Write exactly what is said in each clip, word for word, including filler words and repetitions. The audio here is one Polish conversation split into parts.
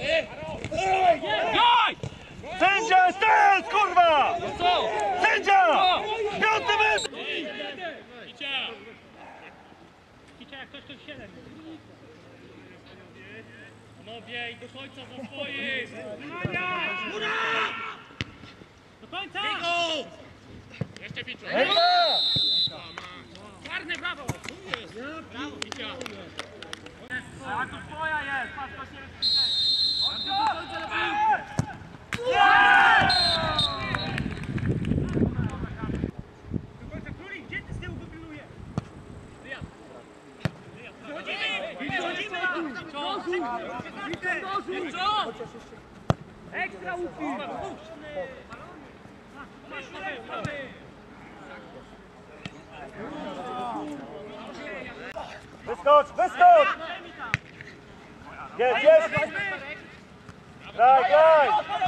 Sędzia, stąd, kurwa! Sędzia! Piąty mecz! Kicia! Kicia, jak ktoś to siedem. Panowie, i do końca za swoim! Góra! Do końca! Jeszcze Piczu! Czarny, brawo! Brawo, Kicia! A tu twoja jest! Patrz, to się rozkrzyżeje! Do końca na piłkę! Ekstra łuki! Wyskocz, wyskocz! Jest, jest! Graj, graj!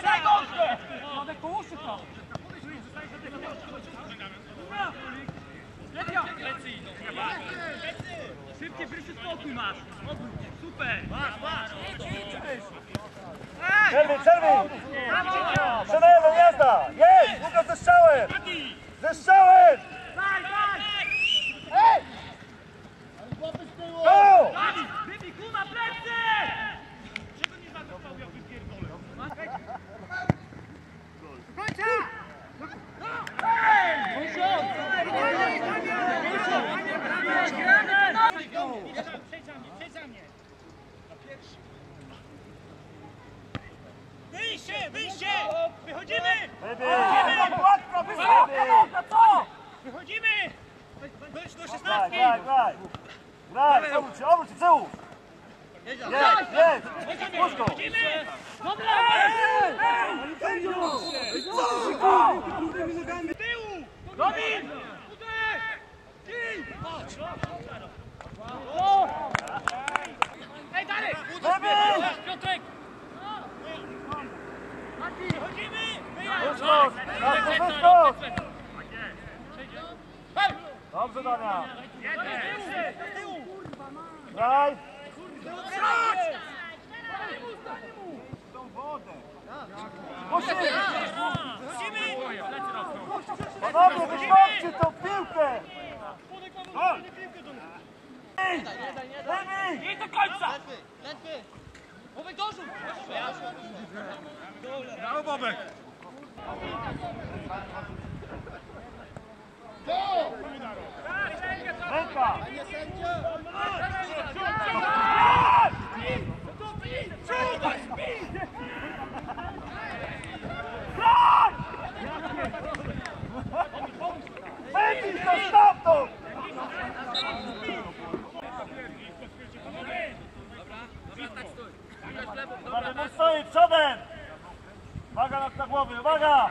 Szybciej, pierwszy spokój masz! Super! Czerwień, czerwień! Przenajemy, jazda! Jest! Łukasz ze strzałem! Ze strzałem! Ej! Go! Wybij, kuma, plecy! Czego nie zagrał, jak wypierdolę? Końca! Wyjście, wyjście! Wychodzimy! Wychodzimy! Łatwo, wychodzimy! Co? Wychodzimy! Wejdź do Graj, szesnastki! graj, graj! Graj, obróć się, obróć się, tyłu! Jest, jest! Puść go! Wychodzimy! Dobra! Tyłu! Robin! Ej, dalej! Wybij! Piotrek! Wychodzimy! Wyskocz! Wyskocz! Dobrze, Dania! Graj! Musimy! Panowie, wyskocźcie tą piłkę! Wybij! I do końca! Brawo, Bobek! Ręka! Wybij to stamtąd! Uwaga, mu stoi przodem! Uwaga na, na głowy, uwaga!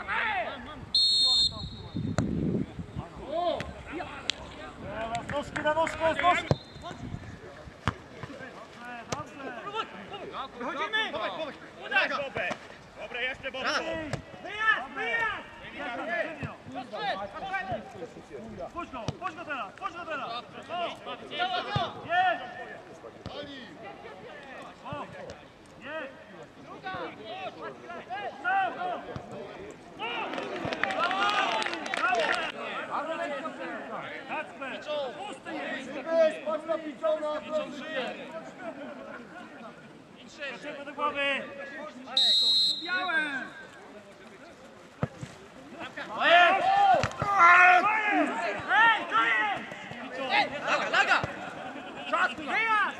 Teraz nóżki na nóżkę, jest nóżki! Wychodzimy! Udaj, Bobek! Dobra, jeszcze Bobek! Wyjazd, wyjazd! Puść go, puść go teraz, puść go teraz! Jest! O! Jest! Kacper! Pusty jest! Patrz na Piczona! Piczon żyje! Szybko do głowy! Białe! Ej, to jest! Laga, laga! Czas, wyjazd!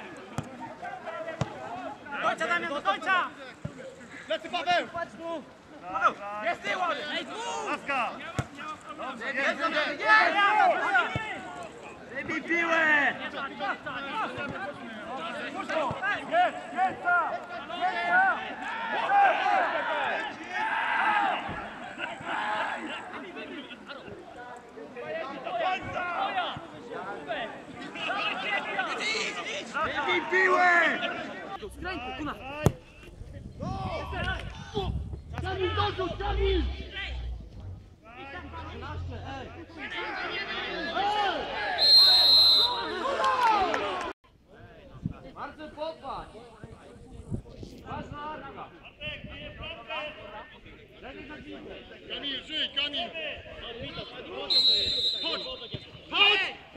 Do końca, Damian, do końca! Lecy, Paweł! Jest tył! Ej, dwóch! Laska! Dobrze, jest, jest, Jest! Wybij piłę! Jest, jest ta! Jest ta! Wybij piłę! Skręć, kuna! Kamil, dorzuć, Kamil! Marcel, popatrz! Ważna Przyjdź, Kamil! Chodź! Chodź!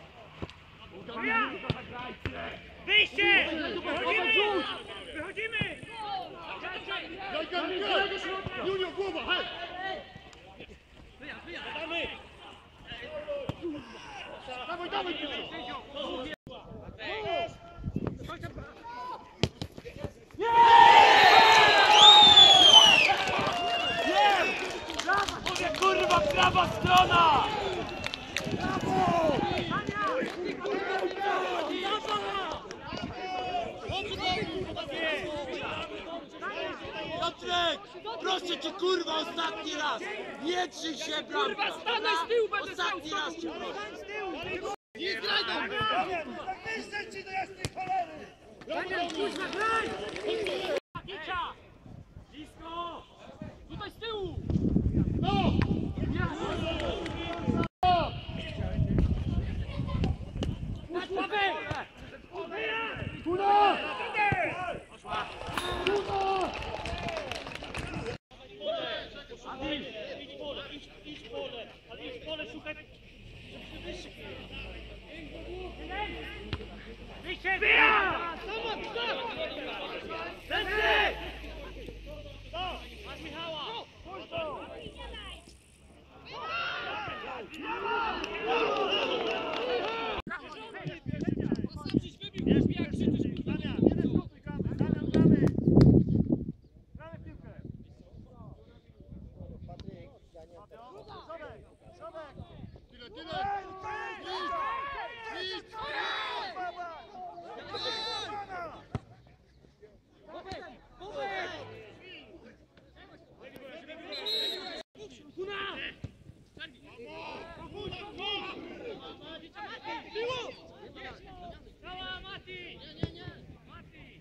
Wyjście! Wychodzimy! Wychodzimy! Daj, Kamil, graj! Junio, głowa, hej! Dawaj, dawaj, Junio! Mówię, kurwa, prawa strona! Piotrek, proszę cię, kurwa, ostatni raz! Nie drzyj się, bramka! Kurwa, stanę z tyłu, będę Ostatni stał raz z cię tobą. proszę! Nie graj tam! Wyjście ci do jasnej cholery! Daniel, kurwa, graj! Kicia! Blisko! Tutaj z tyłu! No! Dać Paweł! Kuna! Kuna! Adil! Idź pole, idź, idź pole, ale idź pole, szukaj... Wyjście! Wyja! Lecy! Masz Michała! Wiesz mi jak krzyczysz, Damian, nie dyskutuj, gramy, Damian, gramy! Gramy w piłkę! Środek, środek! Tyle, tyle! Idź! Idź! Cała Mati! Mati!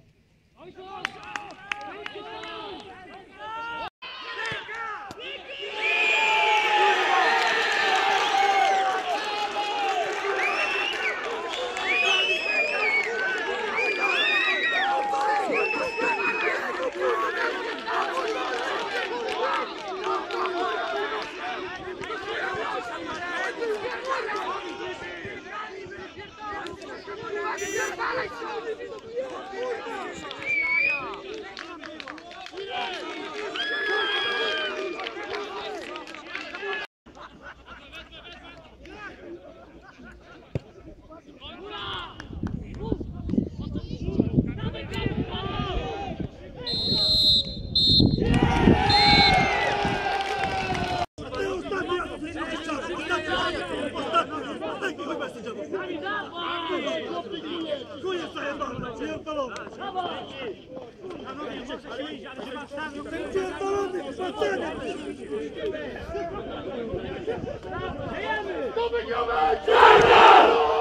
Koniec zajebany, pierdolony! Pierdolony, spacenie! To wygramy!